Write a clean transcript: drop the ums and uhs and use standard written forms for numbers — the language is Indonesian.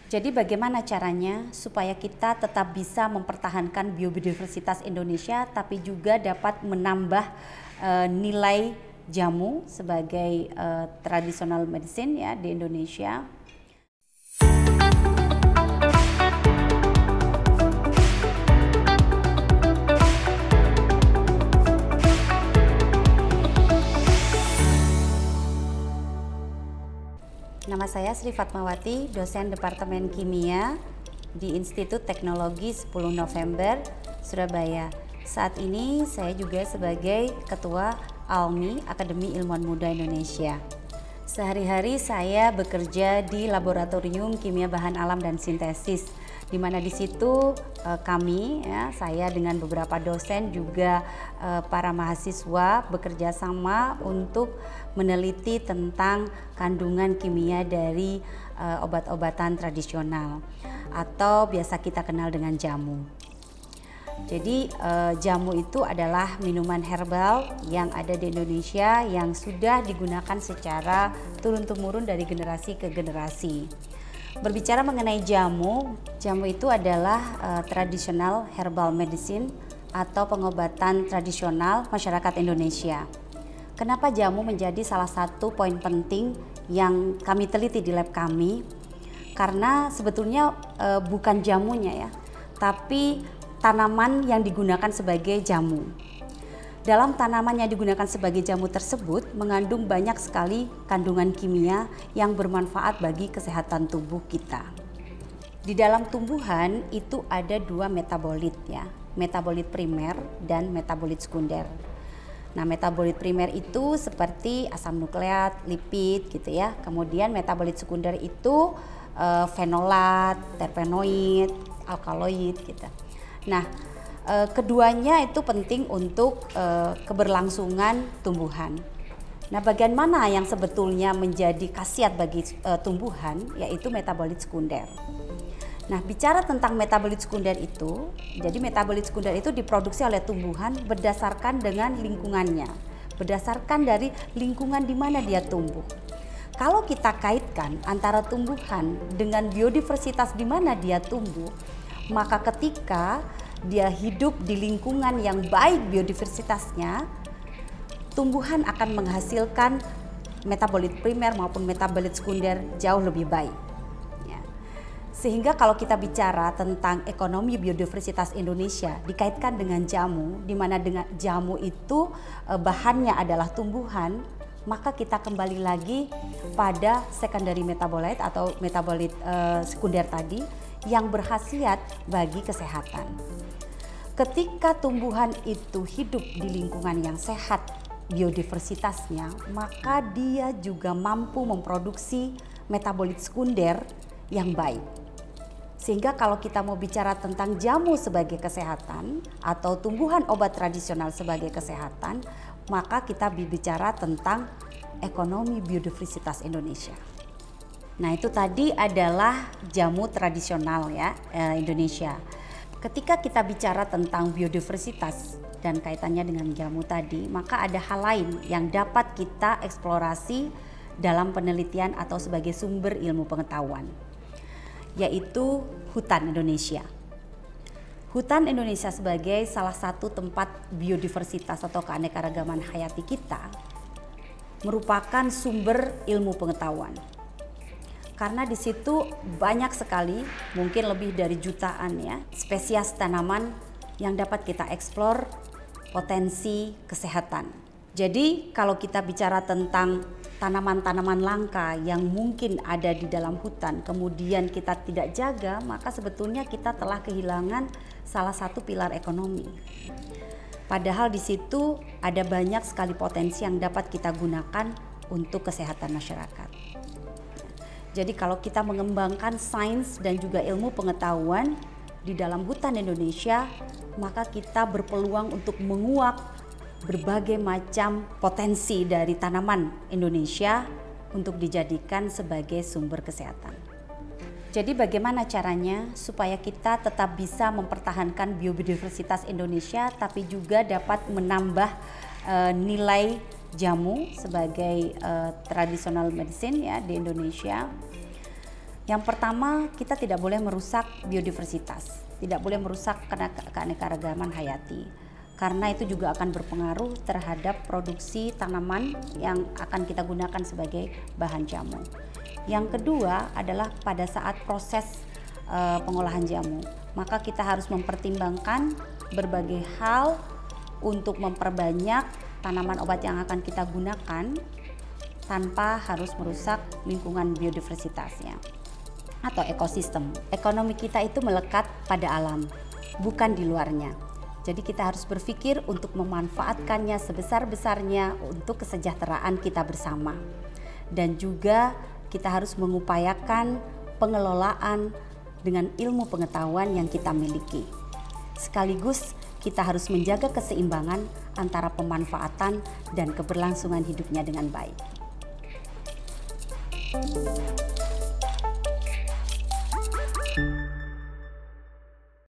Jadi bagaimana caranya supaya kita tetap bisa mempertahankan biodiversitas Indonesia tapi juga dapat menambah nilai jamu sebagai traditional medicine ya di Indonesia. Nama saya Sri Fatmawati, dosen Departemen Kimia di Institut Teknologi 10 November, Surabaya. Saat ini saya juga sebagai Ketua ALMI, Akademi Ilmuwan Muda Indonesia. Sehari-hari saya bekerja di Laboratorium Kimia Bahan Alam dan Sintesis, di mana di situ kami, ya, saya dengan beberapa dosen juga para mahasiswa bekerja sama untuk meneliti tentang kandungan kimia dari obat-obatan tradisional atau biasa kita kenal dengan jamu. Jadi jamu itu adalah minuman herbal yang ada di Indonesia yang sudah digunakan secara turun-temurun dari generasi ke generasi. Berbicara mengenai jamu, jamu itu adalah traditional herbal medicine atau pengobatan tradisional masyarakat Indonesia. Kenapa jamu menjadi salah satu poin penting yang kami teliti di lab kami? Karena sebetulnya bukan jamunya ya, tapi tanaman yang digunakan sebagai jamu. Dalam tanaman yang digunakan sebagai jamu tersebut mengandung banyak sekali kandungan kimia yang bermanfaat bagi kesehatan tubuh kita. Di dalam tumbuhan itu ada dua metabolit ya, metabolit primer dan metabolit sekunder. Nah, metabolit primer itu seperti asam nukleat, lipid gitu ya. Kemudian metabolit sekunder itu fenolat, terpenoid, alkaloid gitu. Nah, keduanya itu penting untuk keberlangsungan tumbuhan. Nah, bagian mana yang sebetulnya menjadi khasiat bagi tumbuhan, yaitu metabolit sekunder. Nah, bicara tentang metabolit sekunder itu, jadi metabolit sekunder itu diproduksi oleh tumbuhan berdasarkan dengan lingkungannya, berdasarkan dari lingkungan di mana dia tumbuh. Kalau kita kaitkan antara tumbuhan dengan biodiversitas di mana dia tumbuh, maka ketika dia hidup di lingkungan yang baik biodiversitasnya, tumbuhan akan menghasilkan metabolit primer maupun metabolit sekunder jauh lebih baik. Ya. Sehingga kalau kita bicara tentang ekonomi biodiversitas Indonesia dikaitkan dengan jamu, di mana dengan jamu itu bahannya adalah tumbuhan, maka kita kembali lagi pada secondary metabolite atau metabolit sekunder tadi yang berkhasiat bagi kesehatan. Ketika tumbuhan itu hidup di lingkungan yang sehat biodiversitasnya, maka dia juga mampu memproduksi metabolit sekunder yang baik. Sehingga kalau kita mau bicara tentang jamu sebagai kesehatan atau tumbuhan obat tradisional sebagai kesehatan, maka kita berbicara tentang ekonomi biodiversitas Indonesia. Nah, itu tadi adalah jamu tradisional ya Indonesia. Ketika kita bicara tentang biodiversitas dan kaitannya dengan jamu tadi, maka ada hal lain yang dapat kita eksplorasi dalam penelitian atau sebagai sumber ilmu pengetahuan, yaitu hutan Indonesia. Hutan Indonesia sebagai salah satu tempat biodiversitas atau keanekaragaman hayati kita merupakan sumber ilmu pengetahuan. Karena di situ banyak sekali, mungkin lebih dari jutaan ya, spesies tanaman yang dapat kita eksplor potensi kesehatan. Jadi kalau kita bicara tentang tanaman-tanaman langka yang mungkin ada di dalam hutan, kemudian kita tidak jaga, maka sebetulnya kita telah kehilangan salah satu pilar ekonomi. Padahal di situ ada banyak sekali potensi yang dapat kita gunakan untuk kesehatan masyarakat. Jadi kalau kita mengembangkan sains dan juga ilmu pengetahuan di dalam hutan Indonesia, maka kita berpeluang untuk menguak berbagai macam potensi dari tanaman Indonesia untuk dijadikan sebagai sumber kesehatan. Jadi bagaimana caranya supaya kita tetap bisa mempertahankan biodiversitas Indonesia tapi juga dapat menambah nilai jamu sebagai traditional medicine ya di Indonesia. Yang pertama, kita tidak boleh merusak biodiversitas, tidak boleh merusak keanekaragaman hayati, karena itu juga akan berpengaruh terhadap produksi tanaman yang akan kita gunakan sebagai bahan jamu. Yang kedua adalah pada saat proses pengolahan jamu, maka kita harus mempertimbangkan berbagai hal untuk memperbanyak tanaman obat yang akan kita gunakan tanpa harus merusak lingkungan biodiversitasnya atau ekosistem. Ekonomi kita itu melekat pada alam, bukan di luarnya. Jadi kita harus berpikir untuk memanfaatkannya sebesar-besarnya untuk kesejahteraan kita bersama. Dan juga kita harus mengupayakan pengelolaan dengan ilmu pengetahuan yang kita miliki. Sekaligus kita harus menjaga keseimbangan antara pemanfaatan dan keberlangsungan hidupnya dengan baik.